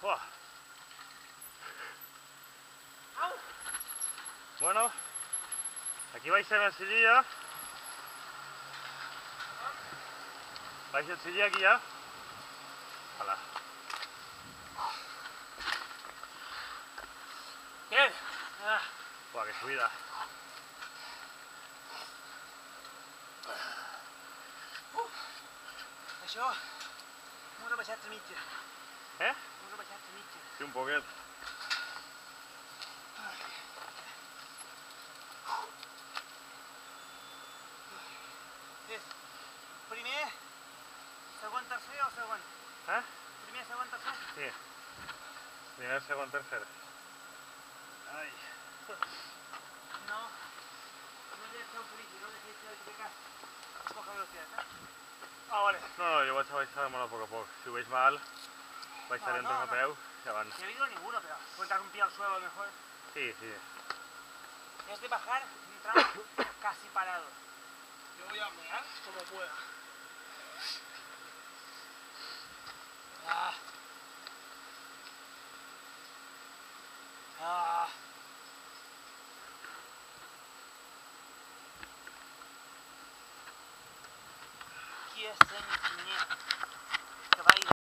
Buah. Bueno, aquí vais a ver silla. ¿Vais a silla aquí ya? Hola. Bien. Buah, qué subida. Això, m'ho he rebaixat a mitja. Eh? M'ho he rebaixat a mitja. Sí, un poquet. Primer, segon, tercer o segon? Eh? Primer, segon, tercer? Sí. Primer, segon, tercer. Ai. No. No dejéis un poquito, no dejéis de poca velocidad, ¿eh? Ah, vale. No, jo vaig a baixar molt a poc a poc. Si ho veig mal, baixaré en a peu y avance. No he habido ninguno, pero puedes dar un pie al suelo a lo mejor. Sí, sí. Es de bajar un tramo casi parado. Yo voy a mear como pueda. Qui és senyor?